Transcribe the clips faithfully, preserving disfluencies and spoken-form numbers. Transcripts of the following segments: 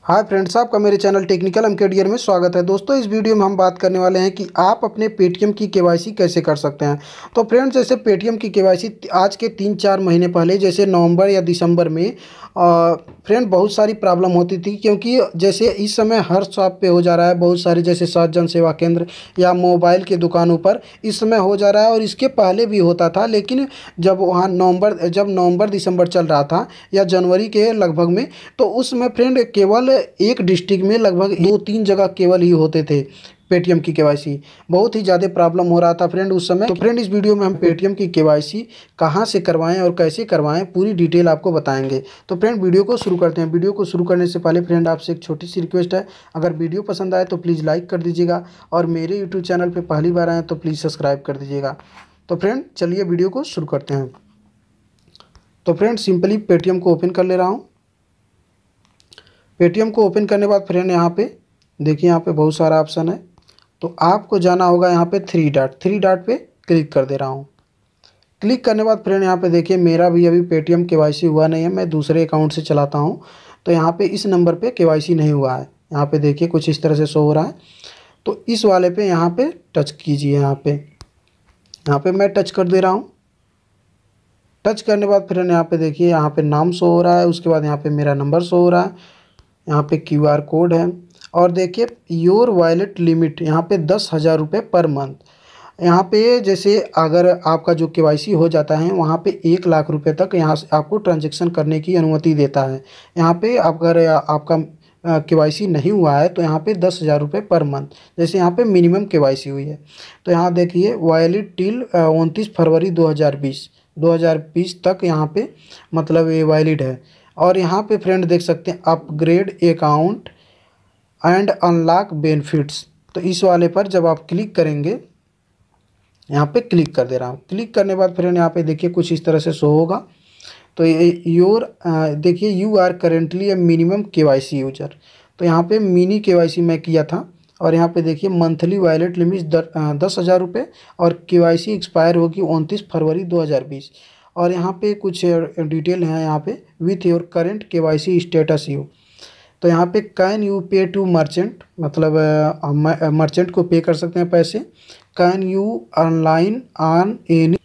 Hi friends, आपका मेरे channel technical एमकेडीआर में स्वागत है। दोस्तों, इस वीडियो में हम बात करने वाले हैं कि आप अपने पेटीएम की केवाईसी कैसे कर सकते हैं। तो फ्रेंड्स, जैसे पेटीएम की केवाईसी आज के तीन चार महीने पहले जैसे नवंबर या दिसंबर में फ्रेंड बहुत सारी प्रॉब्लम होती थी, क्योंकि जैसे इस समय हर शॉप पे हो जा रहा है, बहुत सारे जैसे सात जन सेवा केंद्र या मोबाइल के दुकानों पर इस समय हो जा रहा है। और इसके पहले भी होता था, लेकिन जब वहाँ नवंबर जब नवंबर दिसंबर चल रहा था या जनवरी के लगभग में, तो उसमें फ्रेंड केवल एक डिस्ट्रिक्ट में लगभग दो तीन जगह केवल ही होते थे पेटीएम की केवाईसी। बहुत ही ज़्यादा प्रॉब्लम हो रहा था फ्रेंड उस समय। तो फ्रेंड, इस वीडियो में हम पेटीएम की केवाईसी कहाँ से करवाएं और कैसे करवाएं पूरी डिटेल आपको बताएंगे। तो फ्रेंड, वीडियो को शुरू करते हैं। वीडियो को शुरू करने से पहले फ्रेंड आपसे एक छोटी सी रिक्वेस्ट है, अगर वीडियो पसंद आए तो प्लीज़ लाइक कर दीजिएगा, और मेरे यूट्यूब चैनल पर पहली बार आएँ तो प्लीज़ सब्सक्राइब कर दीजिएगा। तो फ्रेंड, चलिए वीडियो को शुरू करते हैं। तो फ्रेंड, सिंपली पेटीएम को ओपन कर ले रहा हूँ। पेटीएम को ओपन करने के बाद फ्रेंड यहाँ पे देखिए, यहाँ पे बहुत सारा ऑप्शन है। तो आपको जाना होगा यहाँ पे थ्री डॉट थ्री डॉट पे क्लिक कर दे रहा हूँ। क्लिक करने के बाद फ्रेंड यहाँ पे देखिए, मेरा भी अभी पेटीएम केवाईसी हुआ नहीं है, मैं दूसरे अकाउंट से चलाता हूँ। तो यहाँ पे इस नंबर पे केवाईसी नहीं हुआ है। यहाँ पे देखिए कुछ इस तरह से शो हो रहा है। तो इस वाले पे यहाँ पे टच कीजिए। यहाँ पे यहाँ पे मैं टच कर दे रहा हूँ। टच करने के बाद फ्रेंड यहाँ पे देखिए, यहाँ पे नाम शो हो रहा है, उसके बाद यहाँ पे मेरा नंबर शो हो रहा है, यहाँ पे क्यूआर कोड है, और देखिए योर वॉलेट लिमिट यहाँ पे दस हज़ार रुपये पर मंथ। यहाँ पे जैसे अगर आपका जो केवाईसी हो जाता है, वहाँ पे एक लाख रुपए तक यहाँ से आपको ट्रांजैक्शन करने की अनुमति देता है। यहाँ पे अगर आपका केवाईसी नहीं हुआ है तो यहाँ पे दस हज़ार रुपये पर मंथ, जैसे यहाँ पे मिनिमम केवाईसी हुई है। तो यहाँ देखिए वैलिड टिल उनतीस फरवरी दो हज़ार बीस दो हज़ार बीस तक यहाँ पे मतलब ये वैलिड है। और यहाँ पे फ्रेंड देख सकते हैं upgrade account and unlock benefits. तो इस वाले पर जब आप क्लिक करेंगे, यहाँ पे क्लिक कर दे रहा हूँ। क्लिक करने के बाद फ्रेंड यहाँ पे देखिए कुछ इस तरह से शो होगा। तो ये योर देखिए you are currently a minimum KYC user. तो यहाँ पे मिनी केवाईसी मैं किया था, और यहाँ पे देखिए मंथली वॉलेट लिमिट दस हज़ार रुपये, और केवाईसी एक्सपायर होगी उनतीस फरवरी दो हज़ार बीस। और यहाँ पे कुछ डिटेल है यहाँ पे, with your current KYC status you. तो यहाँ पे can you pay to merchant, मतलब मर्चेंट को पे कर सकते हैं पैसे। Can you online on any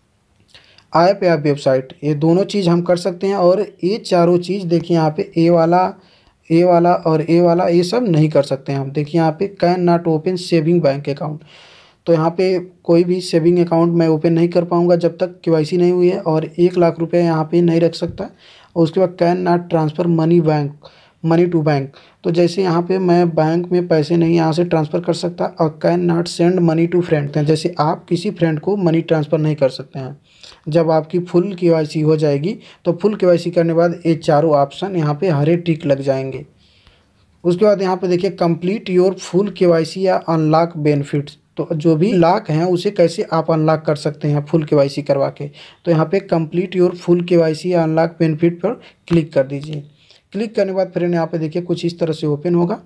app या वेबसाइट, ये दोनों चीज़ हम कर सकते हैं। और ये चारों चीज़ देखिए यहाँ पे ए वाला ए वाला और ए वाला ये सब नहीं कर सकते हैं हम। देखिए यहाँ पे can not open saving bank account. तो यहाँ पे कोई भी सेविंग अकाउंट मैं ओपन नहीं कर पाऊँगा जब तक केवाईसी नहीं हुई है, और एक लाख रुपए यहाँ पे नहीं रख सकता। और उसके बाद can not transfer money bank money to bank. तो जैसे यहाँ पे मैं बैंक में पैसे नहीं यहाँ से ट्रांसफ़र कर सकता। और can not send money to friend, जैसे आप किसी फ्रेंड को मनी ट्रांसफ़र नहीं कर सकते हैं। जब आपकी फुल केवाईसी हो जाएगी, तो फुल केवाईसी करने के बाद ये चारों ऑप्शन यहाँ पे हरे टिक लग जाएंगे। उसके बाद यहाँ पे देखिए कंप्लीट योर फुल केवाईसी या अनलॉक बेनिफिट्स। तो जो भी लॉक हैं उसे कैसे आप अनलॉक कर सकते हैं फुल केवाईसी करवा के। तो यहाँ पे कंप्लीट योर फुल केवाईसी या अनलॉक बेनिफिट पर क्लिक कर दीजिए। क्लिक करने के बाद फ्रेंड यहाँ पे देखिए कुछ इस तरह से ओपन होगा।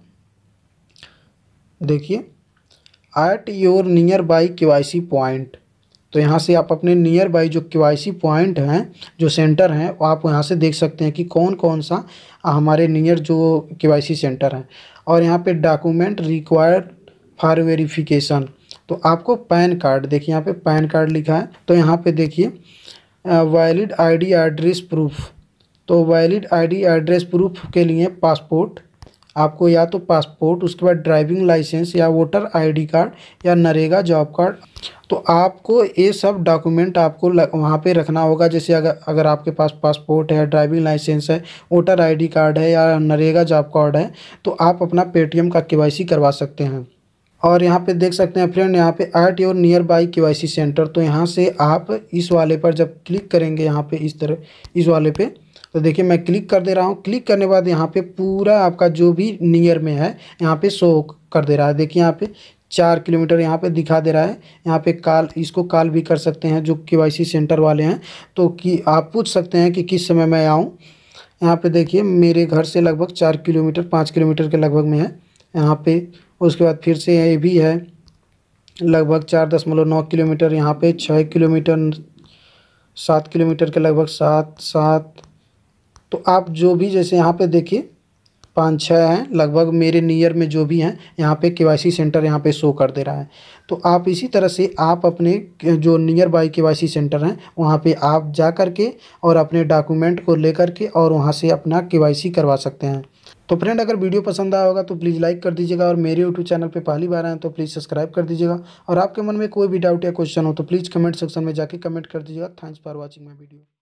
देखिए at your nearby KYC point. तो यहाँ से आप अपने नियर बाई जो केवाईसी पॉइंट हैं, जो सेंटर हैं, वो आप यहाँ से देख सकते हैं कि कौन कौन सा हमारे नियर जो केवाईसी सेंटर हैं। और यहाँ पे डॉक्यूमेंट रिक्वायर्ड फॉर वेरिफिकेशन, तो आपको पैन कार्ड, देखिए यहाँ पे पैन कार्ड लिखा है। तो यहाँ पे देखिए वैलिड आईडी एड्रेस प्रूफ। तो वैलिड आईडी एड्रेस प्रूफ के लिए पासपोर्ट, आपको या तो पासपोर्ट, उसके बाद ड्राइविंग लाइसेंस या वोटर आईडी कार्ड या नरेगा जॉब कार्ड। तो आपको ये सब डॉक्यूमेंट आपको वहाँ पे रखना होगा। जैसे अगर अगर आपके पास पासपोर्ट है, ड्राइविंग लाइसेंस है, वोटर आईडी कार्ड है या नरेगा जॉब कार्ड है, तो आप अपना पेटीएम का केवाईसी करवा सकते हैं। और यहाँ पे देख सकते हैं फ्रेंड, यहाँ पे at your nearby KYC centre. तो यहाँ से आप इस वाले पर जब क्लिक करेंगे, यहाँ पे इस तरह इस वाले पे, तो देखिए मैं क्लिक कर दे रहा हूँ। क्लिक करने के बाद यहाँ पे पूरा आपका जो भी नियर में है यहाँ पे शो कर दे रहा है। देखिए यहाँ पे चार किलोमीटर यहाँ पे दिखा दे रहा है। यहाँ पे कॉल, इसको कॉल भी कर सकते हैं जो केवाईसी सेंटर वाले हैं। तो कि आप पूछ सकते हैं कि किस समय मैं आऊँ। यहाँ पे देखिए मेरे घर से लगभग चार किलोमीटर पाँच किलोमीटर के लगभग में है यहाँ पे। उसके बाद फिर से ये भी है लगभग चार दशमलव नौ किलोमीटर, यहाँ पे छः किलोमीटर, सात किलोमीटर के लगभग सात सात। तो आप जो भी जैसे यहाँ पे देखिए पाँच छः हैं लगभग मेरे नियर में जो भी हैं, यहाँ पे केवाईसी सेंटर यहाँ पे शो कर दे रहा है। तो आप इसी तरह से आप अपने जो नियर बाई केवाईसी सेंटर हैं वहाँ पे आप जा कर के और अपने डॉक्यूमेंट को लेकर के और वहाँ से अपना केवाईसी करवा सकते हैं। तो फ्रेंड, अगर वीडियो पसंद आया होगा तो प्लीज़ लाइक कर दीजिएगा, और मेरे यूट्यूब चैनल पे पहली बार आए हैं तो प्लीज़ सब्सक्राइब कर दीजिएगा। और आपके मन में कोई भी डाउट या क्वेश्चन हो तो प्लीज़ कमेंट सेक्शन में जाके कमेंट कर दीजिएगा। Thanks for watching my video.